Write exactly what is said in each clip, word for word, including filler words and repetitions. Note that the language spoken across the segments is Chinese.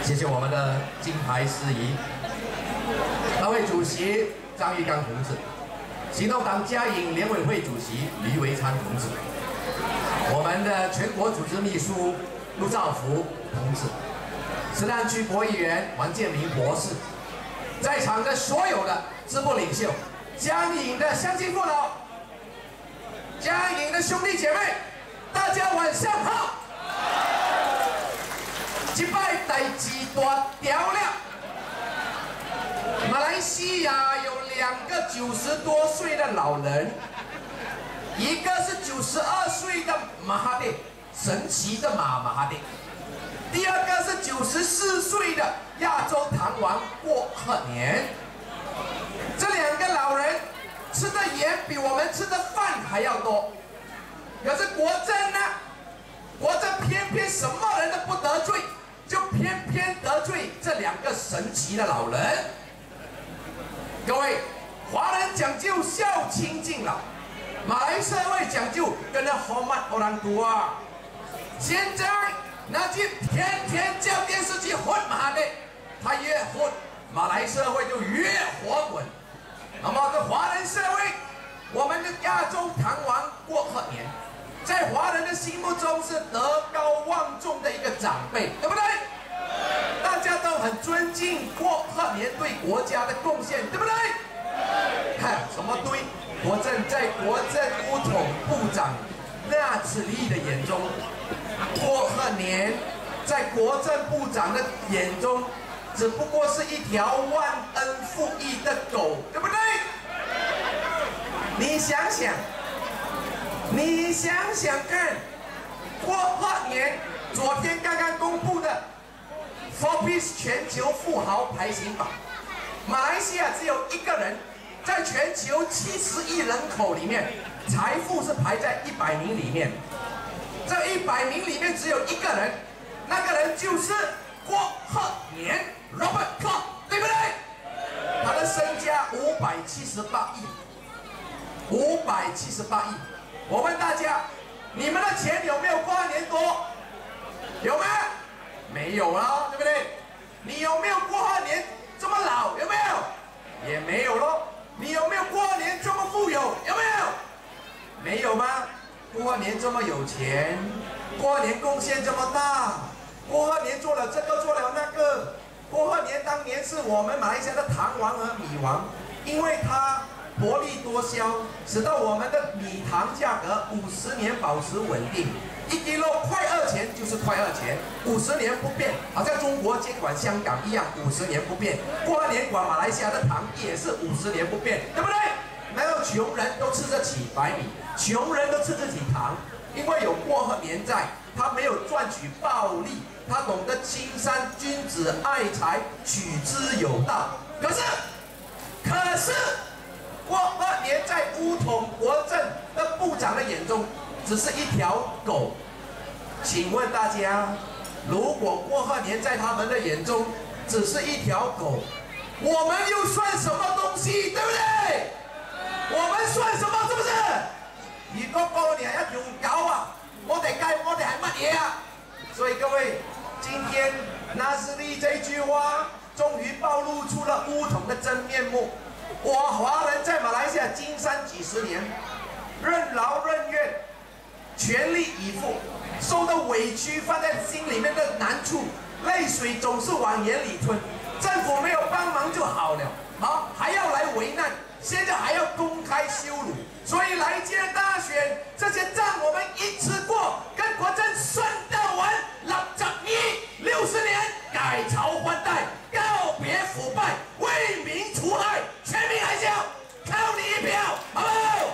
谢谢我们的金牌司仪，党委主席张玉刚同志，行动党嘉颖联委会主席黎维昌同志，我们的全国组织秘书陆兆福同志，石南区国议员王建民博士，在场的所有的支部领袖，江颖的乡亲父老，江颖的兄弟姐妹，大家晚上好。 击败代志大条了。马来西亚有两个九十多岁的老人，一个是九十二岁的马哈蒂，神奇的马马哈蒂；第二个是九十四岁的亚洲糖王郭鹤年。这两个老人吃的盐比我们吃的饭还要多，可是国政呢？国政偏偏什么人都不得罪。 就偏偏得罪这两个神奇的老人。各位，华人讲究孝亲敬老，马来社会讲究跟着 hormat orang tua。现在那句天天叫电视机混马的，他越混，马来社会就越活滚。那么在华人社会，我们的亚洲糖王郭鹤年。 在华人的心目中是德高望重的一个长辈，对不对？大家都很尊敬郭鹤年对国家的贡献，对不对？看什么对？国政在国政乌统部长纳此利的眼中，郭鹤年在国政部长的眼中，只不过是一条忘恩负义的狗，对不对？你想想。 你想想看，郭鹤年昨天刚刚公布的 Forbes 全球富豪排行榜，马来西亚只有一个人，在全球七十亿人口里面，财富是排在一百名里面。这一百名里面只有一个人，那个人就是郭鹤年 Robert Clark， 对不对？他的身家五百七十八亿，五百七十八亿。 我问大家，你们的钱有没有郭鹤年多？有吗？没有了，对不对？你有没有郭鹤年这么老？有没有？也没有咯。你有没有郭鹤年这么富有？有没有？没有吗？郭鹤年这么有钱，郭鹤年贡献这么大，郭鹤年做了这个做了那个，郭鹤年当年是我们马来西亚的糖王和米王，因为他。 薄利多销，使得我们的米糖价格五十年保持稳定，一斤肉快二钱就是快二钱，五十年不变，好像中国监管香港一样，五十年不变。郭鹤年管马来西亚的糖也是五十年不变，对不对？没有穷人都吃得起白米，穷人都吃得起糖，因为有郭鹤年在，他没有赚取暴利，他懂得青山君子爱财，取之有道。可是，可是。 郭鹤年在乌统国政的部长的眼中，只是一条狗。请问大家，如果郭鹤年在他们的眼中只是一条狗，我们又算什么东西？对不对？我们算什么？是不是？如果郭鹤年一条狗啊，我哋計我哋係乜嘢啊？所以各位，今天纳斯利这句话终于暴露出了乌统的真面目。 我华人在马来西亚经商几十年，任劳任怨，全力以赴，受的委屈放在心里面的难处，泪水总是往眼里吞。政府没有帮忙就好了，好还要来为难，现在还要公开羞辱。所以来届大选，这些仗我们一次过，跟国政算到完，六十二六十年改朝换代，告别腐败，为民除害。 全民海啸，靠你一票，好不好？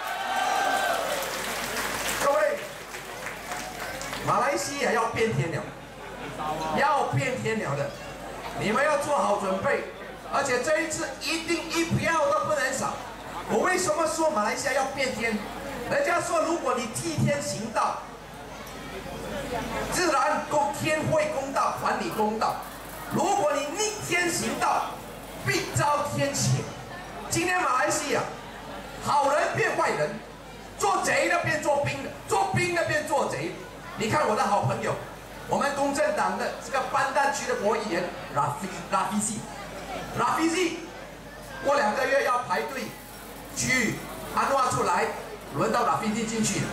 各位，马来西亚要变天了，要变天了的，你们要做好准备，而且这一次一定一票都不能少。我为什么说马来西亚要变天？人家说，如果你替天行道，自然公天会公道，还你公道；如果你逆天行道， 必遭天谴。今天马来西亚，好人变坏人，做贼的变做兵的，做兵的变做贼。你看我的好朋友我们公正党的这个班丹区的国会议员拉菲拉菲西，拉菲西，过两个月要排队去安诺出来，轮到拉菲西进去。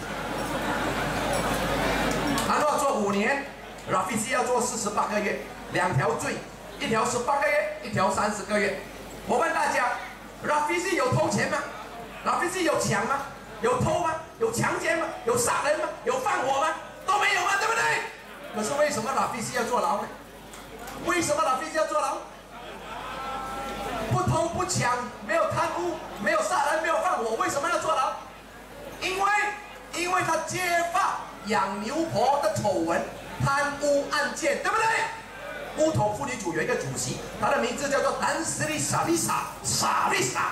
安诺做五年，拉菲西要做四十八个月，两条罪，一条十八个月，一条三十个月。我问大家，拉菲西有偷钱吗？拉菲西有抢吗？有偷吗？有强奸吗？有杀人吗？有放火吗？都没有吗？对不对？可是为什么拉菲西要坐牢呢？为什么拉菲西要坐牢？不偷不抢，没有贪污，没有杀人，没有放火，为什么要坐牢？因为，因为他揭发养牛婆的丑闻、贪污案件，对不对？乌统妇女组有一个主席，他的名字叫做南斯利萨丽莎萨丽莎。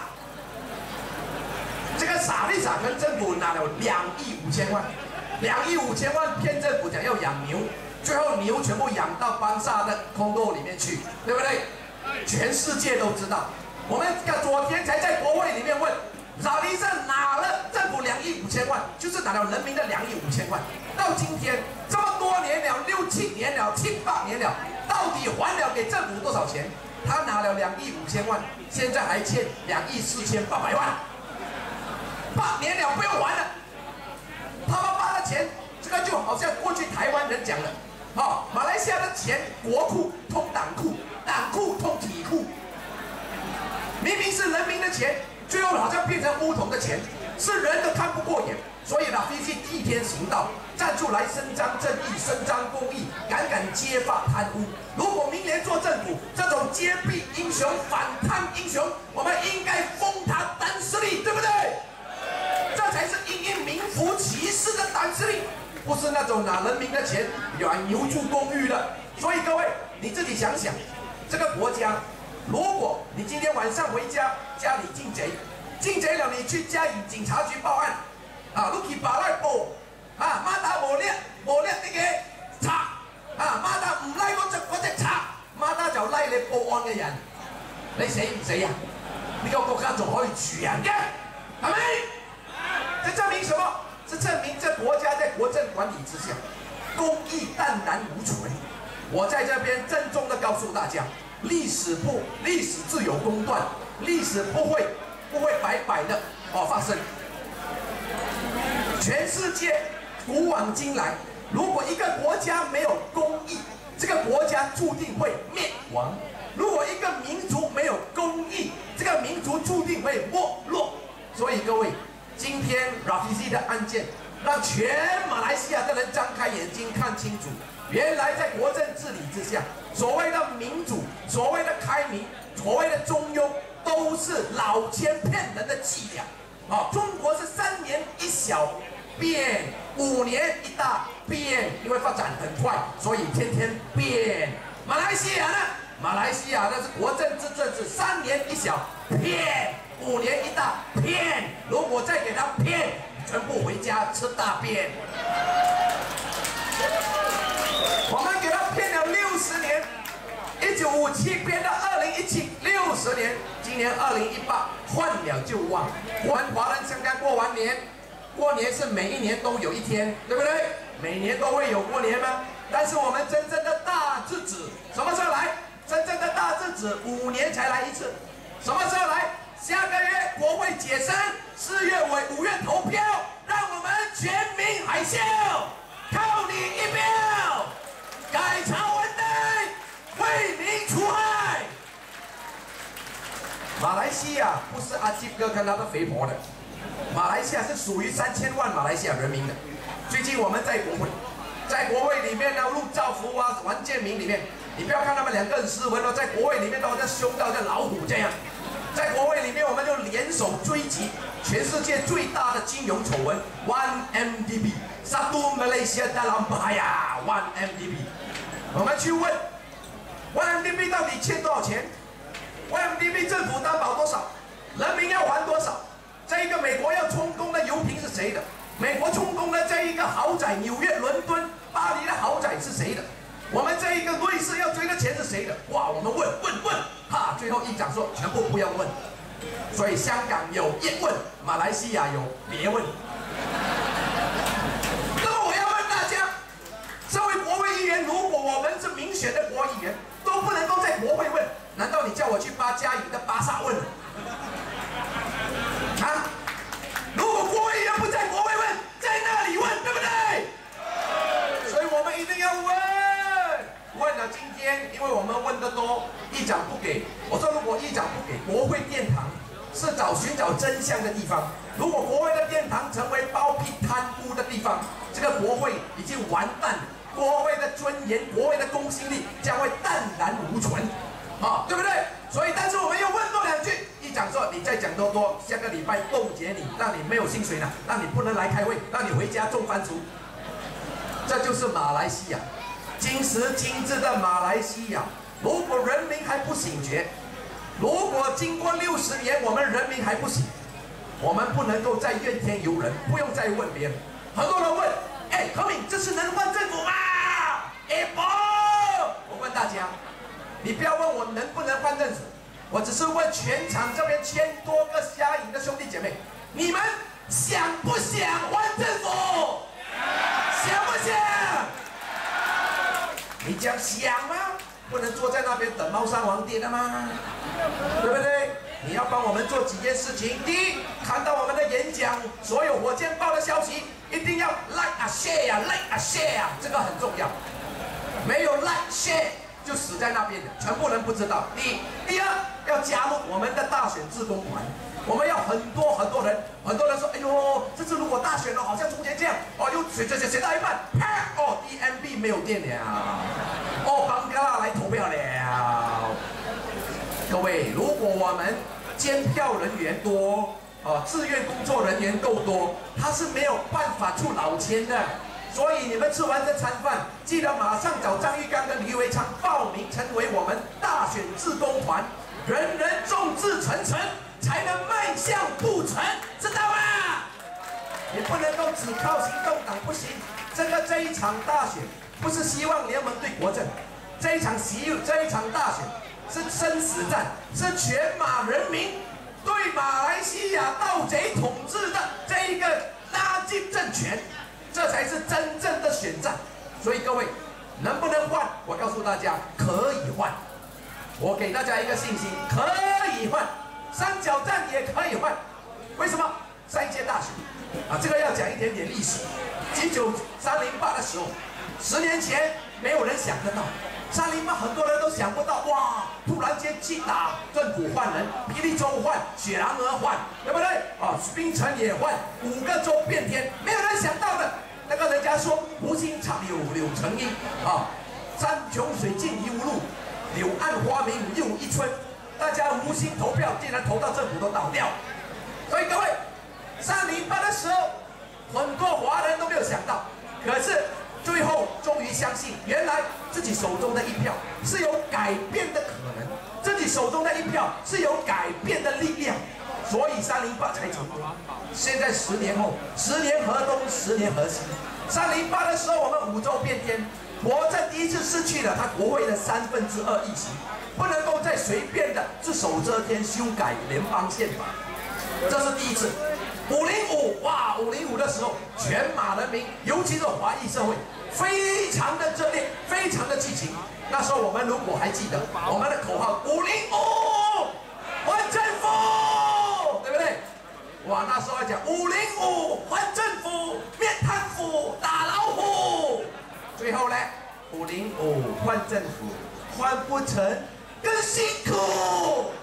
这个萨丽莎跟政府拿了两亿五千万，两亿五千万骗政府讲要养牛。最后牛全部养到邦萨的空洞里面去，对不对？全世界都知道。我们昨天才在国会里面问，萨利萨拿了政府两亿五千万，就是拿了人民的两亿五千万。到今天这么多年了，六七年了，七八年了，到底还了给政府多少钱？他拿了两亿五千万，现在还欠两亿四千八百万，八年了不用还了。他们发的钱，这个就好像过去台湾人讲的。好、哦，马来西亚的钱国库通党库，党库通体库，明明是人民的钱，最后好像变成乌统的钱，是人都看不过眼，所以拉菲西替天行道，站出来伸张正义、伸张公义，敢敢揭发贪污。如果明年做政府，这种揭弊英雄、反贪英雄，我们应该封他胆实力，对不对？这才是因应名副其实的胆实力。不是那种拿人民的钱养牛住公寓的，所以各位你自己想想，这个国家，如果你今天晚上回家，家里进贼，进贼了你去嘉义警察局报案，啊，你去把那报，啊，马达无叻无叻那个查，啊，马达唔拉我只我只查，马達就拉你報案嘅人，你死唔死啊？呢個國家仲可以住人嘅，係咪？這證明什麼？這證明這國家在國政管理之下，公義淡然無存。我在這邊鄭重地告訴大家，歷史不歷史自有公斷，歷史不會不會白白的哦發生。全世界古往今來，如果一個國家沒有公義，這個國家注定會滅亡；如果一個民族沒有公義，這個民族注定會沒落。所以各位，今天 Rafizi 的案件，讓全馬來西亞的人張開眼睛看清楚，原來在國政治理之下，所謂的民主、所謂的開明、所謂的中庸，都是老千騙人的伎倆。啊，中國是三年一小變，五年一大變，因為發展很快，所以天天變。馬來西亞呢？馬來西亞那是國政治政治，三年一小騙，五年一大騙。如果再給他騙，全部回家吃大便。我們給他騙了六十年，一九五七騙到二零一七，六十年。今年二零一八，換了就忘。我們華人香港過完年，過年是每一年都有一天，對不對？每年都會有過年嗎？但是我們真正的大日子什麼時候來？真正的大日子五年才來一次，什麼時候來？下個月國會解散，四月尾五月投票，讓我們全民海嘯，靠你一票，改朝換代，為民除害。馬來西亞不是阿基哥跟他的肥婆的，馬來西亞是屬於三千萬馬來西亞人民的。最近我們在國會，在國會裡面呢，陸兆福啊、王建民裡面，你不要看他們兩個人斯文哦，在國會裡面都好像兇到像老虎這樣。在國會裡面，我們就聯手追擊全世界最大的金融醜聞 one M D B， Satu Malaysia dalam bahaya one M D B。我們去問 one M D B 到底欠多少錢 ？one M D B 政府擔保多少？人民要還多少？這一個美國要充公的油瓶是誰的？美國充公的這一個豪宅，紐約、倫敦、巴黎的豪宅是誰的？我們這一個瑞士要追的錢是誰的？哇！我們問問問，哈！最後一講說全部不要問，所以香港有一問，馬來西亞有別問。那麼我要問大家，身為國會議員，如议长不给，我说如果议长不给，国会殿堂是找寻找真相的地方。如果国会的殿堂成为包庇贪污的地方，这个国会已经完蛋了。国会的尊严、国会的公信力将会淡然无存，啊，对不对？所以，但是我们又问多两句，议长说你再讲多多，下个礼拜冻结你，让你没有薪水了，让你不能来开会，让你回家种番薯。这就是马来西亚，今时今日的马来西亚。如果人民还不醒觉，如果经过六十年我们人民还不醒，我们不能够再怨天尤人，不用再问别人。很多人问，哎，柯敏，这次能换政府吗？哎不，我问大家，你不要问我能不能换政府，我只是问全场这边千多个瞎影的兄弟姐妹，你们想不想换政府？想不想？你讲想吗？不能坐在那边等猫山王爹的吗？对不对？你要帮我们做几件事情。第一，看到我们的演讲，所有火箭报的消息，一定要 like 啊 share 啊 like 啊 share 啊，这个很重要。没有 like share 就死在那边的，全部人不知道。第一，第二，要加入我们的大选志工团。我们要很多很多人，很多人说，哎呦，这次如果大选了，好像从前这样，哦，又选选选选到一半，啪，哦 ，D M B 没有电了，哦，邦加拉来投票了。各位，如果我们监票人员多，哦，志愿工作人员够多，他是没有办法出老千的。所以你们吃完这餐饭，记得马上找张玉刚跟李维昌报名，成为我们大选志工团，人人众志成城，才能迈向不成，知道吗？你不能够只靠行动党，不行。这个这一场大选不是希望联盟对国政，这一场希这一场大选是生死战，是全马人民对马来西亚盗贼统治的这一个垃圾政权。这才是真正的选战，所以各位能不能换？我告诉大家可以换，我给大家一个信心，可以换，三角战也可以换。为什么？上一届大选啊，这个要讲一点点历史。一九三零八的时候，十年前没有人想得到，三零八很多人都想不到，哇！突然间击打政府换人，霹雳州换，雪兰莪换，对不对？啊，槟城也换，五个州变天，没有人想到的。那个人家说无心插柳柳成荫啊，山穷水尽疑无路，柳暗花明又一村。大家无心投票，竟然投到政府都倒掉。所以各位，三零八的时候，很多华人都没有想到，可是最后终于相信，原来自己手中的一票是有改变的可能，自己手中的一票是有改变的力量，所以三零八才成功。现在十年后，十年河东，十年河西。三零八的时候，我们五州变天，国政第一次失去了他国会的三分之二议席，不能够再随便的只手遮天修改联邦宪法，这是第一次。五零五，哇，五零五的时候，全马人民，尤其是华裔社会，非常的热烈，非常的激情。那时候我们如果还记得，我们的口号五零五换政府，对不对？哇，那时候还讲五零五换政府，灭贪腐，打老虎。最后呢，五零五换政府，换不成更辛苦。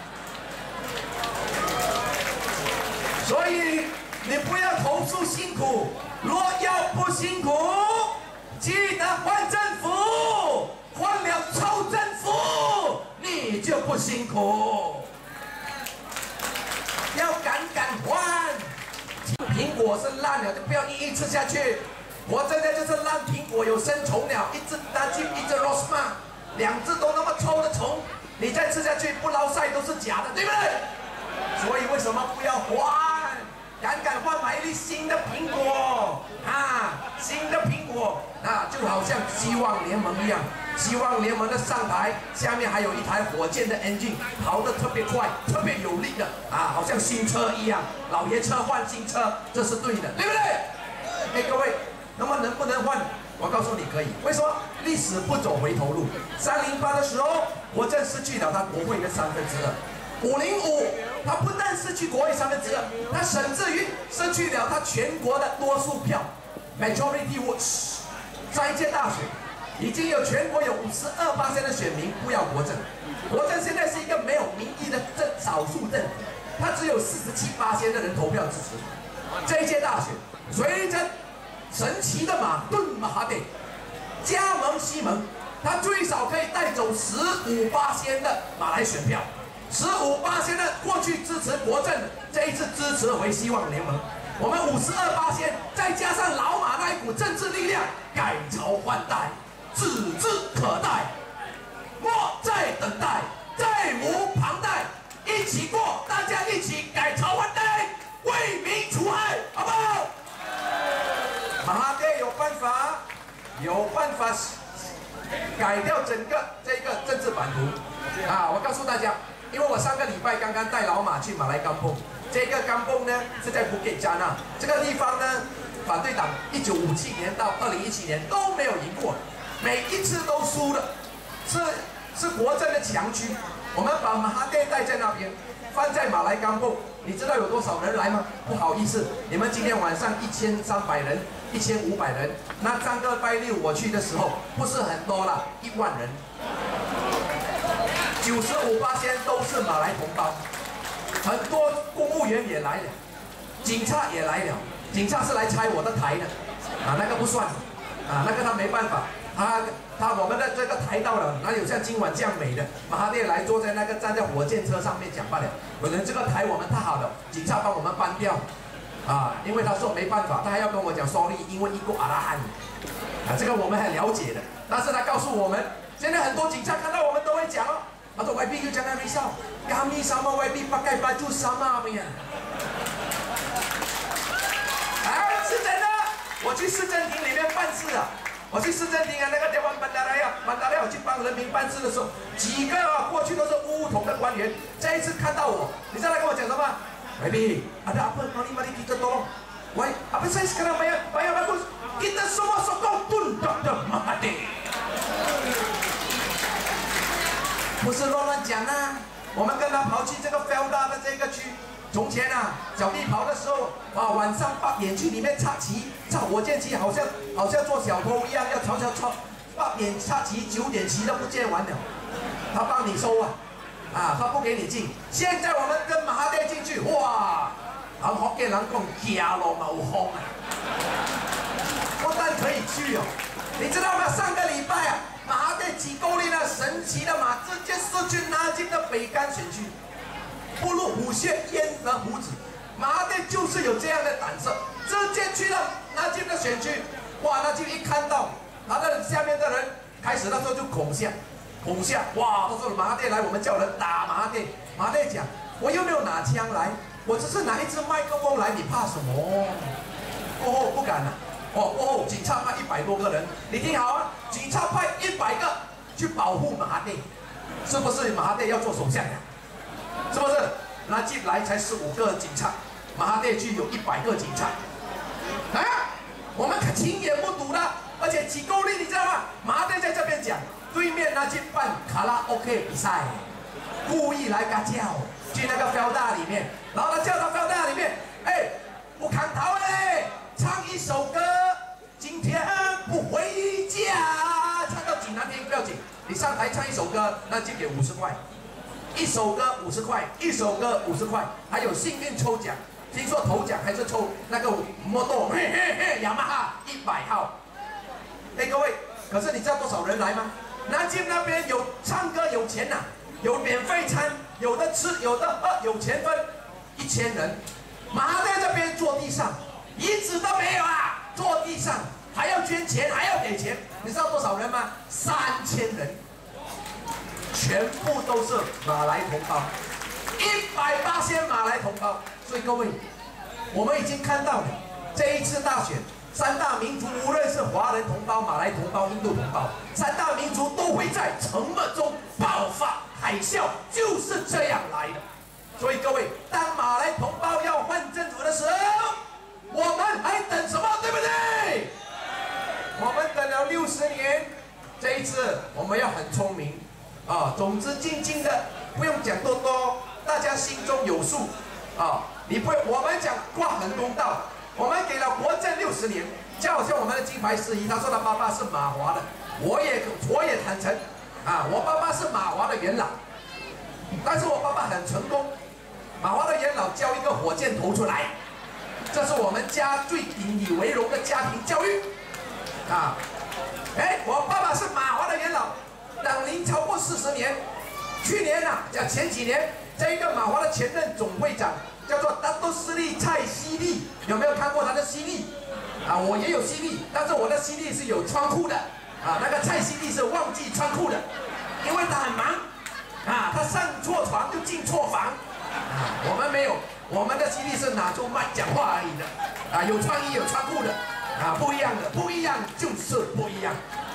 所以你不要投诉辛苦，若要不辛苦，记得换政府，换了臭政府，你就不辛苦。要敢敢换，苹果是烂了，就不要一一吃下去。我真的就是烂苹果，有生虫了，一只大金，一只 Rosma， 两只都那么臭的虫，你再吃下去不捞晒都是假的，对不对？所以为什么不要换？敢敢换，买一粒新的苹果啊！新的苹果啊，就好像希望联盟一样，希望联盟的上台下面还有一台火箭的 engine， 跑得特别快，特别有力的啊，好像新车一样，老爷车换新车，这是对的，对不对？哎，各位，那么能不能换？我告诉你可以，为什么？历史不走回头路。三零八的时候，国政失去了他国会的三分之二。五零五，他不但失去国会三分之二，他甚至于失去了他全国的多数票 （majority votes）。上一届大选， 已经有全国有五十二趴的选民不要国政，国政现在是一个没有民意的政少数政府，它只有四十七趴的人投票支持。这一届大选，随着神奇的马顿马哈蒂加盟西盟，他最少可以带走十五趴的马来选票，十五趴的过去支持国政，这一次支持回希望联盟。我们五十二趴，再加上老马那一股政治力量，改朝换代，指日可待，莫再等待，再无旁贷，一起过，大家一起改朝换代，为民除害，好不好？马哈蒂有办法，有办法改掉整个这个政治版图啊！我告诉大家，因为我上个礼拜刚刚带老马去马来甘榜，这个甘榜呢是在普吉加纳这个地方呢，反对党一九五七年到二零一七年都没有赢过，每一次都输了，是是国政的强区。我们把马哈蒂带在那边，放在马来甘榜，你知道有多少人来吗？不好意思，你们今天晚上一千三百人。一千五百人，那上个拜六我去的时候不是很多啦，一万人，九十五趴都是马来同胞，很多公务员也来了，警察也来了，警察是来拆我的台的，啊那个不算，啊那个他没办法，他他我们的这个台到了，哪有像今晚这样美的？马哈蒂来坐在那个站在火箭车上面讲罢了，可能这个台我们太好了，警察帮我们搬掉。啊，因为他说没办法，他还要跟我讲 sorry， 因为一个阿拉汉，啊，这个我们很了解的。但是他告诉我们，现在很多警察看到我们都会讲哦，他说 Y B 就讲他微笑 ，kami sama Y B pakai baju sama punya。哎，是真的，我去市政厅里面办事啊，我去市政厅啊，那个地方班达莱呀，班达莱我去帮人民办事的时候，几个啊过去都是乌统的官员，这一次看到我，你知道他跟我讲什么？ Baby, ada apa? Mari mari kita tolong. Why? Apa saya sekarang bayar bayar bagus? Kita semua sokong Tun Doktor Mahathir. 不是乱乱讲啊！我们跟他跑去这个 Felda 的这个区。从前啊，小弟跑的时候，啊，晚上八点去里面插旗，插火箭旗，好像好像做小偷一样，要悄悄抄。八点插旗，九点旗都不见完了，他帮你收啊。 啊，他不给你进。现在我们跟马哈蒂进去，哇，人福建人讲行路嘛有风啊，不但可以去哦，你知道吗？上个礼拜啊，马哈蒂几公里的神奇的马，直接失去纳吉的北干选区，不入虎穴焉得虎子。马哈蒂就是有这样的胆色，直接去了纳吉的选区，哇，纳吉一看到他的下面的人，开始那时候就恐吓。 恐吓，哇！他说马哈蒂来，我们叫人打马哈蒂。马哈蒂讲，我又没有拿枪来，我只是拿一支麦克风来，你怕什么？过后不敢了、啊。哦，过后警察派一百多个人，你听好啊，警察派一百个去保护马哈蒂，是不是马哈蒂要做首相呀？是不是？那进来才十五个警察，马哈蒂去有一百个警察，啊，我们可亲眼目睹了，而且几公里，你知道吗？马哈蒂在这边讲。 对面那去办卡拉 OK 比赛，故意来嘎叫去那个 Felda 里面，然后他叫到 Felda 里面，哎，不砍头嘞，唱一首歌，今天不回家，唱到济南听不要紧，你上台唱一首歌，那就给五十块，一首歌五十块，一首歌五十块，还有幸运抽奖，听说头奖还是抽那个摩托，嘿嘿嘿，雅马哈一百号，哎各位，可是你知道多少人来吗？ 南京那边有唱歌有钱呐、啊，有免费餐，有的吃，有的喝，有钱分，一千人。马哈蒂这边坐地上，椅子都没有啊，坐地上还要捐钱，还要给钱，你知道多少人吗？三千人，全部都是马来同胞，一百八千马来同胞。所以各位，我们已经看到了这一次大选。 三大民族，无论是华人同胞、马来同胞、印度同胞，三大民族都会在沉默中爆发海啸，就是这样来的。所以各位，当马来同胞要换政府的时候，我们还等什么？对不对？我们等了六十年，这一次我们要很聪明啊，总之静静的，不用讲多多，大家心中有数啊。你不，我们讲挂很公道。 我们给了国政六十年，就好像我们的金牌司仪，他说他爸爸是马华的， 我也我也坦诚，啊，我爸爸是马华的元老，但是我爸爸很成功，马华的元老交一个火箭头出来，这是我们家最引以为荣的家庭教育，啊，哎，我爸爸是马华的元老，党龄超过四十年，去年呐、啊，讲前几年，这一个马华的前任总会长叫做达多斯利蔡西利，有没有看过他的西利？啊，我也有西利，但是我的西利是有窗户的。啊，那个蔡西利是忘记穿裤的，因为他很忙，啊，他上错床就进错房，啊，我们没有，我们的西利是拿住麦讲话而已的，啊，有创意有穿裤的，啊，不一样的，不一样就是不一样。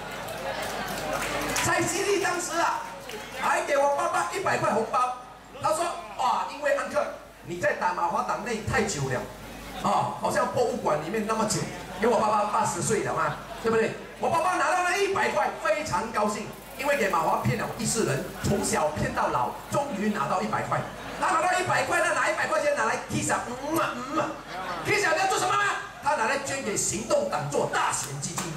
蔡西利当时啊，还给我爸爸一百块红包，他说，哇，因为安克你在打马华党内太久了，啊，好像博物馆里面那么久，因为我爸爸八十岁了嘛，对不对？我爸爸拿到了一百块，非常高兴，因为给马华骗了一世人，从小骗到老，终于拿到一百块。他拿到一百块，他拿一百块钱拿来 K 小，嗯啊嗯啊 ，K 小你要做什么吗？他拿来捐给行动党做大型基金。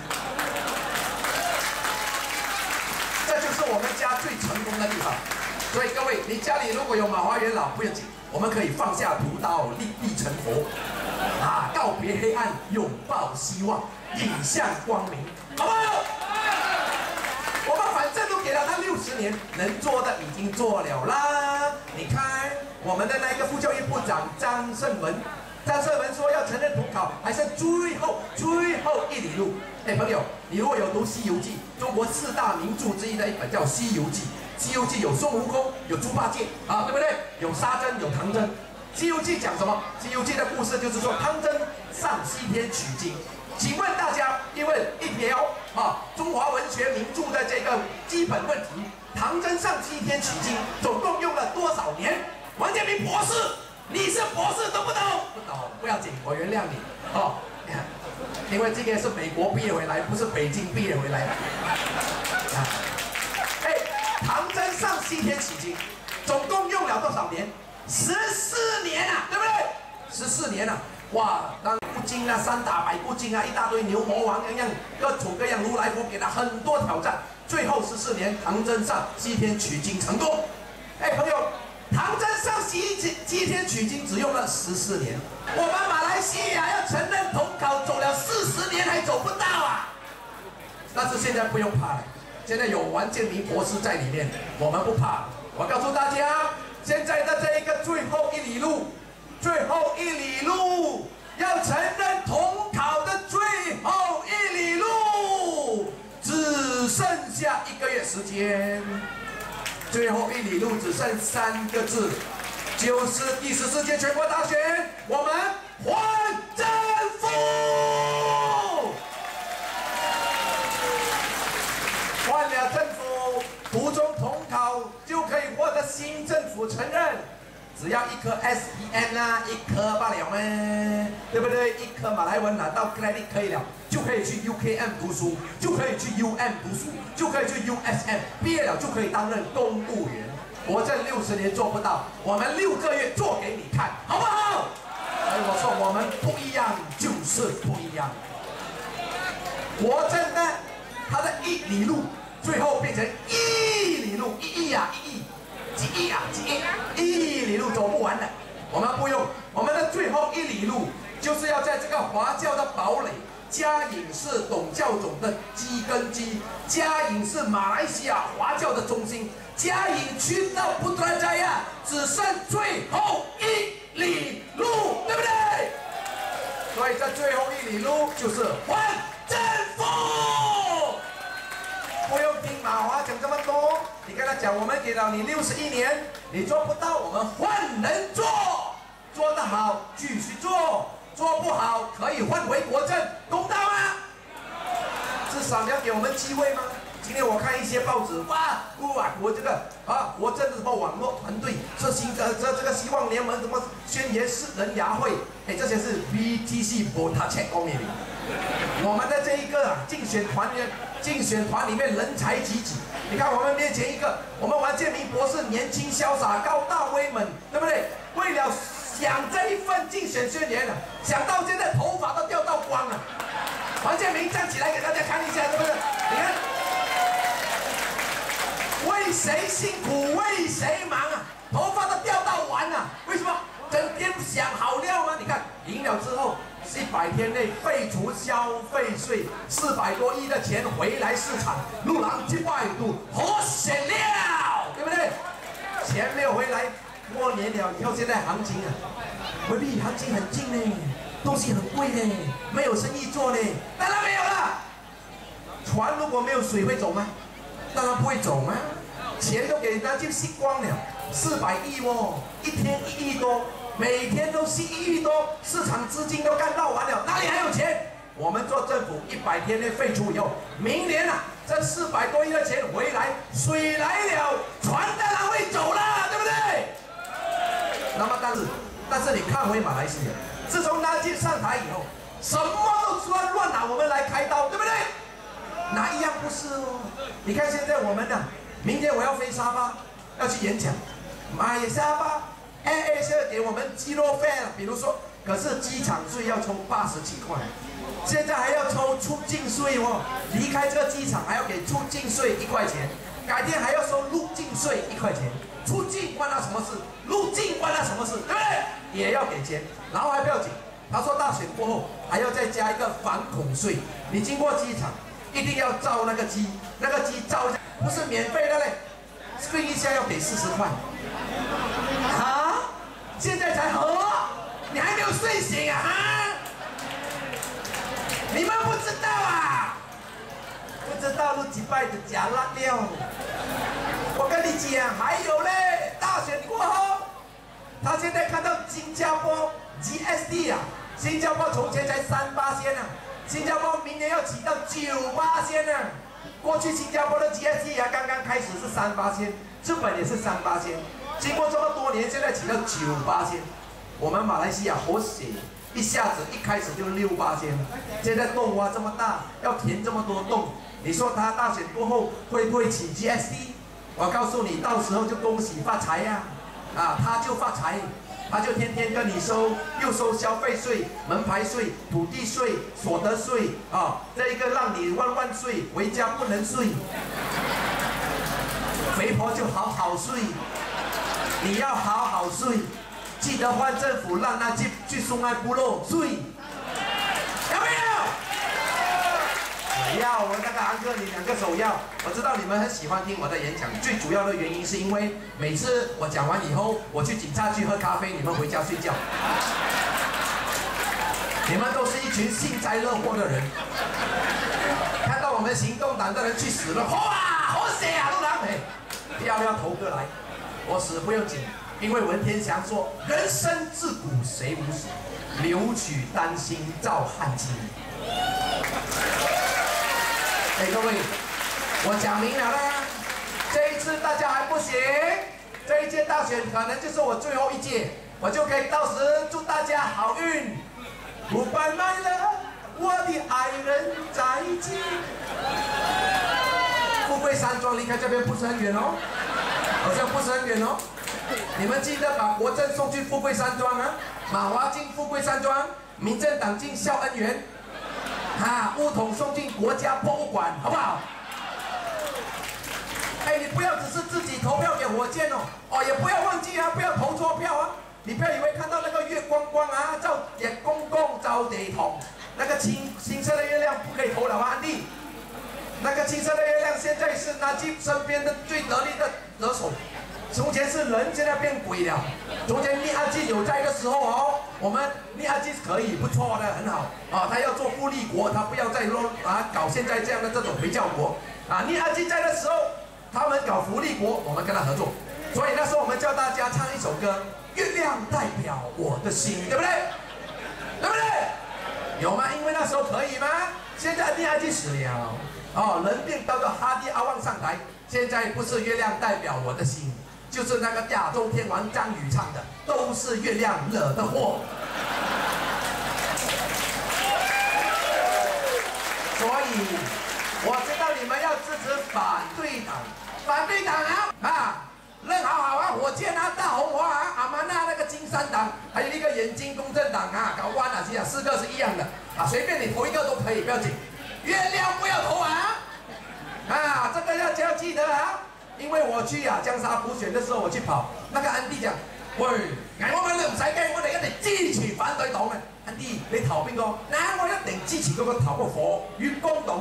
这就是我们家最成功的地方。所以各位，你家里如果有马华元老，不要紧，我们可以放下屠刀，立地成佛，啊，告别黑暗，拥抱希望，引向光明。好不好？我们反正都给了他六十年，能做的已经做了啦。你看我们的那个副教育部长张胜文，张胜文说要承认统考，还剩最后最后一里路。哎，朋友，你如果有读《西游记》，中国四大名著之一的一本叫《西游记》，《西游记》有孙悟空，有猪八戒啊，对不对？有沙僧，有唐僧。《西游记》讲什么？《西游记》的故事就是说唐僧上西天取经。请问大家，因为一条啊中华文学名著的这个基本问题，唐僧上西天取经总共用了多少年？王建民博士，你是博士懂不懂？不懂，不要紧，我原谅你哦。因为这个是美国毕业回来，不是北京毕业回来。啊，哎，唐僧上西天取经，总共用了多少年？十四年啊，对不对？十四年啊，哇，当。不经啊，三打百不经啊，一大堆牛魔王样样，各种各样，如来佛给他很多挑战，最后十四年，唐僧上西天取经成功。哎，朋友，唐僧上西西天取经只用了十四年，我们马来西亚要承认统考走了四十年还走不到啊！但是现在不用怕了，现在有王建民博士在里面，我们不怕。我告诉大家，现在的这一个最后一里路，最后一里路。要承认统考的最后一里路，只剩下一个月时间。最后一里路只剩三个字，就是第十四届全国大选，我们换政府。换了政府，途中统考就可以获得新政府承认。只要一颗 S P M 啊，一颗罢了嘛，对不对？一颗马来文拿到 credit 可以了，就可以去 U K M 读书，就可以去 U M 读书，就可以去 U S M， 毕业了就可以担任公务员。国政六十年做不到，我们六个月做给你看，好不好？所以我说我们不一样就是不一样。国政呢，它的一里路最后变成一里路，一亿啊，一亿。几亿啊，几亿！一里路走不完的，我们不用。我们的最后一里路就是要在这个华教的堡垒，嘉颖是董教总的基根基，嘉颖是马来西亚华教的中心，嘉颖去到布特扎亚只剩最后一里路，对不对？所以这最后一里路就是换政府。不用听马华讲这么多，你跟他讲，我们给了你六十一年，你做不到，我们换人做，做得好继续做，做不好可以换回国政，公道吗？至少你要给我们机会吗？今天我看一些报纸，哇，哇，我这个啊，国政的什么网络团队，这新呃这这个希望联盟什么宣言世人牙会，哎，这些是 B T C 博他切公里。我们的这一个竞选团员，竞选团里面人才济济。你看我们面前一个，我们王建民博士年轻潇洒、高大威猛，对不对？为了想这一份竞选宣言啊，想到现在头发都掉到光了。王建民站起来给大家看一下，对不对？你看。 谁忙啊？头发都掉到完了，为什么？整天想好料吗？你看赢了之后，一百天内废除消费税，四百多亿的钱回来市场，路郎一百度好显了，对不对？钱没有回来，过年了以后，现在行情啊，回避行情很近呢，东西很贵呢，没有生意做呢，当然没有了。船如果没有水会走吗？当然不会走吗？钱都给拿去吸光了，四百亿哦，一天一亿多，每天都吸一亿多，市场资金都干到完了，哪里还有钱？我们做政府一百天内废除以后，明年啊，这四百多亿的钱回来，水来了，船当然会走了，对不对？那么但是，但是你看回马来西亚，自从纳吉上台以后，什么都乱乱拿我们来开刀，对不对？哪一样不是哦？你看现在我们呢、啊，明天我要飞沙巴，要去演讲，买沙巴 ，A A 现在给我们肌肉费了，比如说，可是机场税要抽八十几块，现在还要抽出境税哦，离开这个机场还要给出境税一块钱，改天还要收入境税一块钱，出境关他什么事？入境关他什么事？对不对？也要给钱，然后还不要紧，他说大选过后还要再加一个反恐税，你经过机场。一定要照那个机，那个机照不是免费的嘞，睡一下要给四十块。啊，现在才合，你还没有睡醒啊？你们不知道啊？不知道录几拜的假辣料。我跟你讲，还有嘞，大选过后，他现在看到新加坡 G S T 啊，新加坡从前才三八仙啊。新加坡明年要起到九八仙呢，过去新加坡的 G S T 啊，刚刚开始是三八仙，日本也是三八仙，经过这么多年，现在起到九八仙。我们马来西亚好险，一下子一开始就六八仙，现在洞挖这么大，要填这么多洞，你说他大选过后会不会起 G S T？ 我告诉你，到时候就恭喜发财呀、啊，啊，他就发财。他就天天跟你收，又收消费税、门牌税、土地税、所得税啊，这一个让你万万岁，回家不能睡，肥婆就好好睡，你要好好睡，记得换政府让他去去松爱部落睡，有没有？要我那个安哥，你两个手要。我知道你们很喜欢听我的演讲，最主要的原因是因为每次我讲完以后，我去警察局喝咖啡，你们回家睡觉。你们都是一群幸灾乐祸的人，看到我们行动党的人去死了，哇，好死啊，路郎哎，要不要投过来？我死不用紧，因为文天祥说，人生自古谁无死，留取丹心照汗青。哎，各位，我讲明了啦，这一次大家还不行，这一届大选可能就是我最后一届，我就可以到时祝大家好运。不拜拜了，我的爱人再见。富贵山庄离开这边不是很远哦，好像不是很远哦。你们记得把国政送去富贵山庄啊，马华进富贵山庄，民政党进孝恩园。啊，乌统送进国家博物馆，好不好？哎，你不要只是自己投票给火箭哦，哦，也不要忘记啊，不要投错票啊！你不要以为看到那个月光光啊，照也公共照地筒，那个青青色的月亮不可以投了啊，安迪。那个青色的月亮现在是纳吉身边的最得力的得手。从前是人，现在变鬼了。从前密阿基有在的时候哦，我们密阿基可以不错的，很好啊。他要做富立国，他不要再乱啊搞现在这样的这种回教国啊。密阿基在的时候，他们搞福利国，我们跟他合作。所以那时候我们教大家唱一首歌，《月亮代表我的心》，对不对？对不对？有吗？因为那时候可以吗？现在密阿基死了，哦，人变到了哈迪阿旺上台，现在不是月亮代表我的心。就是那个亚洲天王张宇唱的，都是月亮惹的祸。所以我知道你们要支持反对党，反对党啊啊，任好好啊，火箭啊，大红花啊，阿曼娜那个金山党，还有一个眼睛公正党啊，搞弯啊，这样四个是一样的啊，随便你投一个都可以，不要紧。月亮不要投啊，啊，这个要要记得啊。 因为我去啊江沙补选的时候，我去跑，那个安迪讲，喂，我们你唔使驚，我哋一定支持反對黨嘅。安迪，你投邊個？嗱，我一定支持嗰個投個火月光黨。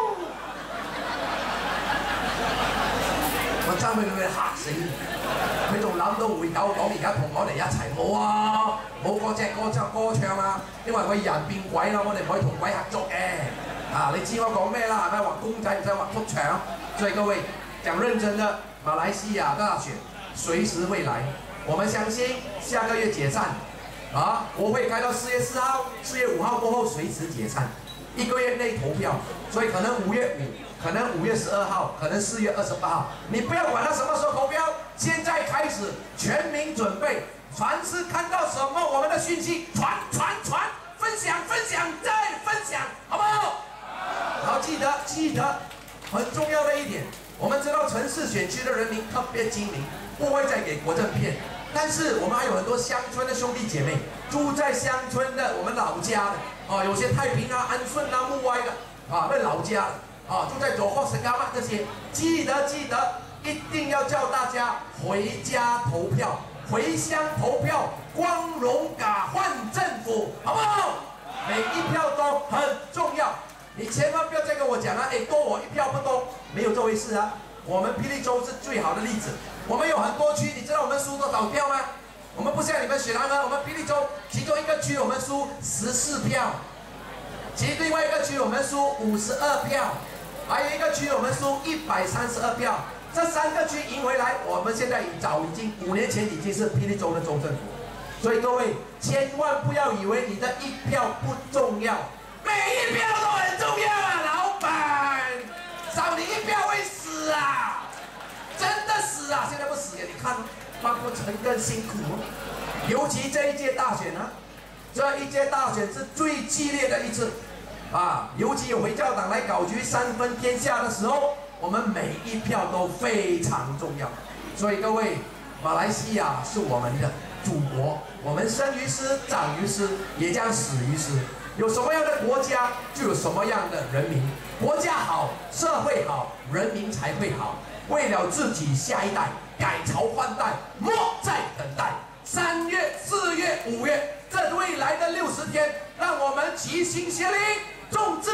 我爭俾佢嚇死，佢仲諗到會狗黨而家同我哋一齊冇啊，冇嗰隻歌唱歌唱啊，因為佢人變鬼啦，我哋唔可以同鬼合作嘅。啊，你知我講咩啦？係咪畫公仔唔使畫幅牆？所以各位講認真的，馬來西亞大選隨時會來，我們相信下個月解散，啊，國會開到四月四號、四月五號過後隨時解散，一個月內投票，所以可能五月五。可能五月十二號，可能四月二十八號，你不要管他什麼時候投票，現在開始全民準備，凡是看到什麼我們的訊息，傳傳傳，分享分享再分享，好不好？好，記得記得，很重要的一點，我們知道城市選區的人民特別精明，不會再給國政騙，但是我們還有很多鄉村的兄弟姐妹，住在鄉村的我們老家的，啊，有些太平啊、安順啊、木歪的，啊，那老家的。啊，住在左後神岡嘛這些，記得記得，一定要叫大家回家投票，回鄉投票，光榮嘎換政府，好不好？每一票都很重要，你千萬不要再跟我講啊，哎，多我一票不多，沒有這回事啊。我們霹靂州是最好的例子，我們有很多區，你知道我們輸多少票嗎？我們不像你們雪蘭莪，我們霹靂州其中一個區我們輸十四票，其實另外一個區我們輸五十二票。還有一個區我們輸一百三十二票，這三個區贏回來，我們現在早已經五年前已經是霹靂州的州政府，所以各位千萬不要以為你的一票不重要，每一票都很重要啊，老闆，少你一票會死啊，真的死啊！現在不死呀，你看，包括陳更辛苦，尤其這一屆大選啊，這一屆大選是最激烈的一次。啊，尤其有回教黨來搞局三分天下的時候，我們每一票都非常重要。所以各位，馬來西亞是我們的祖國，我們生於斯，長於斯，也將死於斯。有什麼樣的國家，就有什麼樣的人民。國家好，社會好，人民才會好。為了自己下一代，改朝換代，莫再等待。三月、四月、五月，這未來的六十天，讓我們齊心協力。眾志